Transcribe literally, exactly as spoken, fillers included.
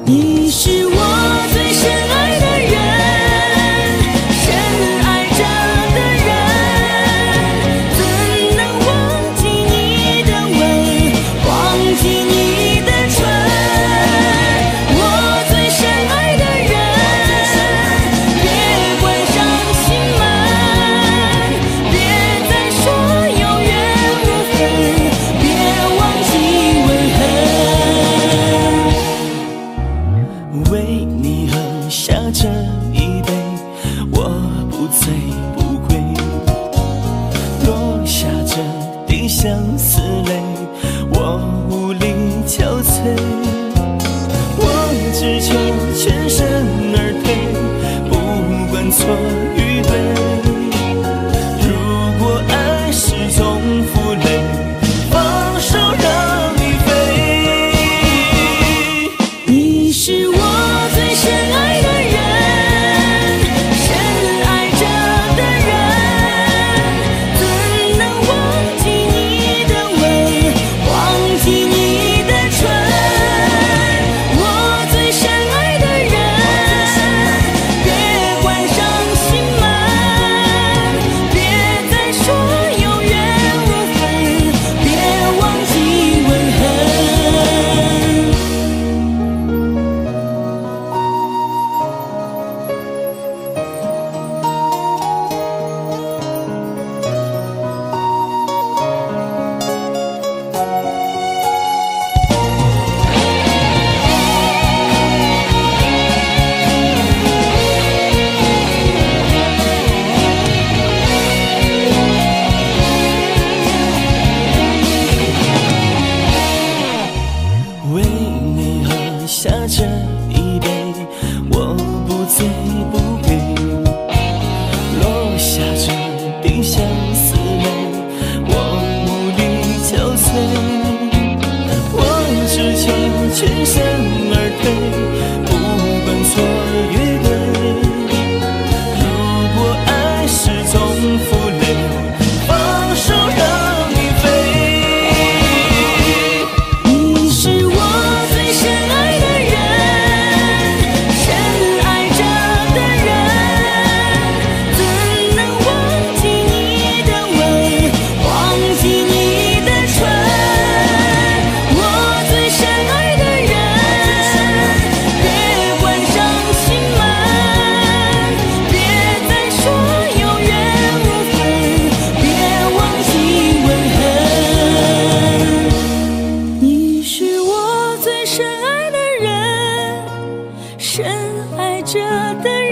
你是我最深爱的人，深爱着的人，怎能忘记你的吻，忘记你的唇？我最深爱的人，别关上心门，别再说有缘无分，别忘记吻痕。为你喝下这一杯，我不醉不归，落下这滴相思泪，我无力憔悴。我只求全身而退，不管错与对。如果爱是种负累，放手让你飞。你是我最深爱的人，深爱着的人，怎能忘记你的吻，忘记你的唇？我最深爱的人，别关上心门，别再说有缘无分，别忘记吻痕。为你喝下这一杯，我不醉不归，落下这滴相思泪，我无力憔悴。我只求全身而退，不管错与对。如果爱是种负累，放手让你飞。你是我最深爱的人，深爱着的人，怎能忘记你的吻，忘记你的唇？我最深爱的人，别关上心门，别再说有缘无分，别忘记吻痕。你是我最深爱的人，深爱着的人。